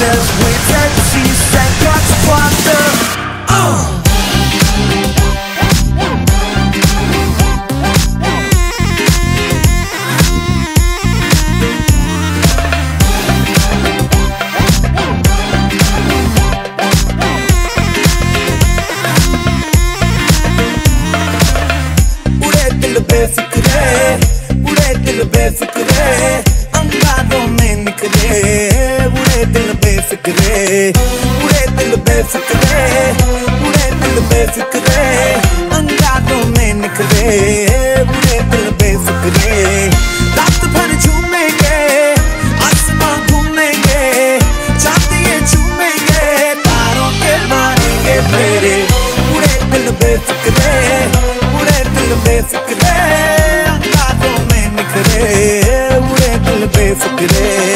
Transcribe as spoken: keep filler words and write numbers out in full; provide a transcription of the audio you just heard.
Wait and see, second quarter. Oh. Befikre उड़े दिल बेफिक्रे अंगारों में निकले उड़े दिल बेफिक्रे उड़े दिल बेफिक्रे उड़े दिल बेफिक्रे अंगारों में निकले उड़े दिल बेफिक्रे रात भर झूमेंगे आसमां घूमेंगे चांदिये झूमेंगे तारों के मारेंगे फेरे उड़े दिल बेफिक्रे उड़े दिल बेफिक्रे अंगारों में निकले उड़े दिल बेफिक्रे